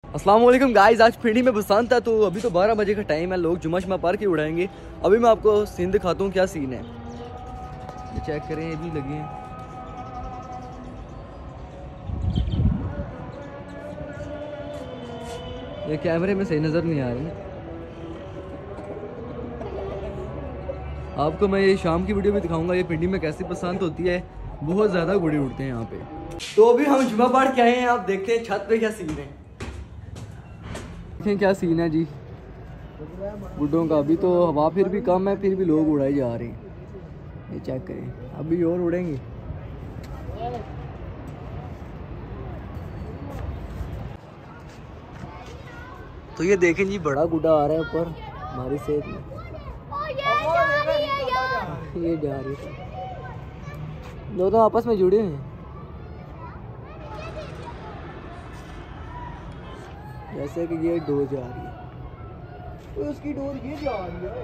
अस्सलाम वालेकुम गाइस, आज पिंडी में बसंत है तो अभी तो 12 बजे का टाइम है। लोग जुम्मा पढ़ के उड़ाएंगे। अभी मैं आपको सीन दिखाता हूँ क्या सीन है। ये चेक करें, ये भी लगे हैं। ये कैमरे में सही नज़र नहीं आ रही। आपको मैं ये शाम की वीडियो भी दिखाऊंगा ये पिंडी में कैसी बसंत होती है। बहुत ज़्यादा गुड़े उड़ते हैं यहाँ पे। तो अभी हम जुम्मा पढ़ के आए हैं। आप देखते हैं छत पे क्या सीन है। देखें क्या सीन है जी गुड्डों का। अभी तो हवा फिर भी कम है, फिर भी लोग उड़ाए जा रहे हैं। ये चेक करें, अभी और उड़ेंगे। तो ये देखें जी, बड़ा गुड्डा आ रहा है ऊपर हमारी सेहत में। ये जा रही है, दोनों आपस में जुड़े हैं। जैसे कि ये डोर जा रही है तो उसकी डोर ये जा रही है।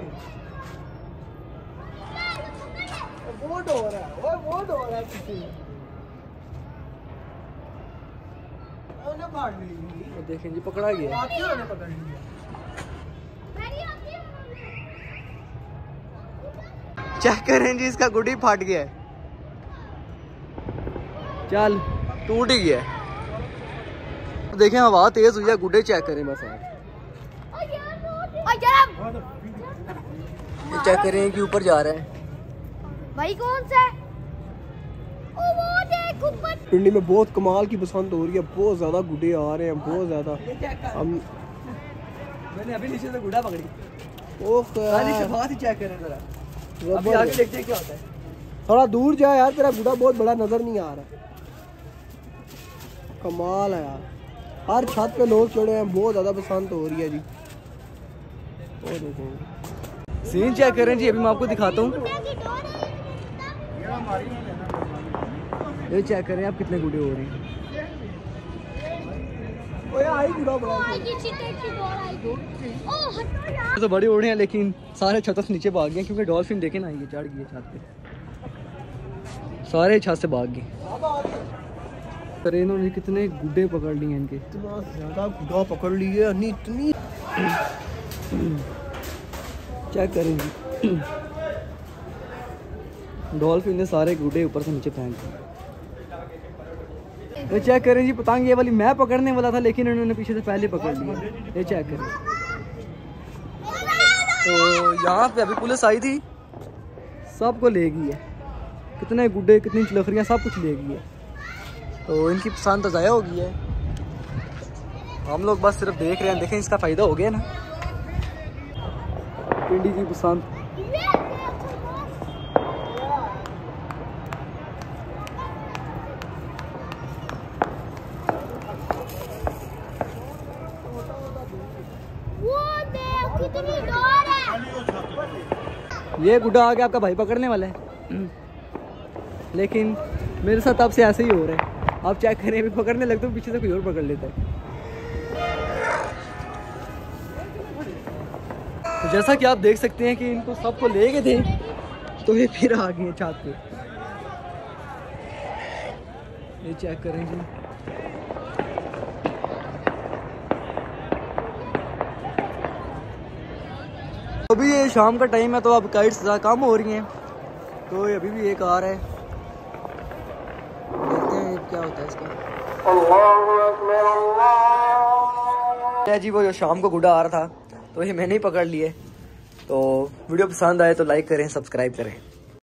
वो डोर है, वो डोर है किसी ने पकड़ ली। देखें जी, पकड़ा गया। पकड़ लिया। चेक करें जी, इसका गुड्डी फट गया है। चल टूट ही गया। देखें हवा तेज हुई है, गुड्डे चेक करें बस आप। ये चेक करें कि ऊपर जा रहा है भाई। कौन सा है? ओ वो देख ऊपर। पिंडी में बहुत कमाल की बसंत हो रही है। बहुत ज्यादा गुड्डे आ रहे हैं, बहुत ज्यादा। हम मैंने अभी नीचे से गुड्डा पकड़ी। ओह ही चेक करें जरा। अभी आगे देखते हैं क्या होता है। थोड़ा दूर जा यार, तेरा गुड्डा बहुत बड़ा नजर नहीं आ रहा। कमाल है यार, हर छत पे लोग चढ़े हैं। बहुत ज्यादा बसंत हो रही है जी। और देखो सीन चेक करें जी, अभी मैं आपको दिखाता हूँ। ये चेक करें आप कितने गुड्डे हो रहे हैं। तो बड़ी उड़े हैं लेकिन सारे छत से नीचे भाग गए क्योंकि डॉल्फिन देखे ना, ये चढ़ गई छत पे, सारे छत से भाग गए। अरे इन्होंने कितने गुड्डे पकड़ लिए इनके। इतना ज्यादा गुड्डा पकड़ लिए इतनी। चेक करें जी, डॉल्फिन ने सारे गुड्डे ऊपर से नीचे फेंक दिए। ये चेक करें जी, पतंग ये वाली मैं पकड़ने वाला था लेकिन इन्होंने पीछे से पहले पकड़ लिया। ये चेक करें। तो यहाँ पे अभी पुलिस आई थी, सबको ले गई है। कितने गुड्डे, कितनी चिलखरियाँ, सब कुछ ले गई है। तो इनकी पसंद तो ज़ाया हो गई है। हम लोग बस सिर्फ देख रहे हैं। देखें इसका फ़ायदा हो गया ना पिंडी की पसंद। ये गुड्डा आ गया, आपका भाई पकड़ने वाला है लेकिन मेरे साथ अब से ऐसे ही हो रहा है। आप चेक करें, भी पकड़ने लगते हो पीछे से कोई और पकड़ लेता है। तो जैसा कि आप देख सकते हैं कि इनको सबको ले गए थे तो ये फिर आ गए छत पे। ये चेक करें जी, अभी ये शाम का टाइम है तो अब काइट्स कम हो रही हैं। तो अभी भी एक आ रहा है, देखते हैं क्या होता है इसका। जी वो जो शाम को गुड्डा आ रहा था तो ये मैंने ही पकड़ लिए। तो वीडियो पसंद आए तो लाइक करें, सब्सक्राइब करें।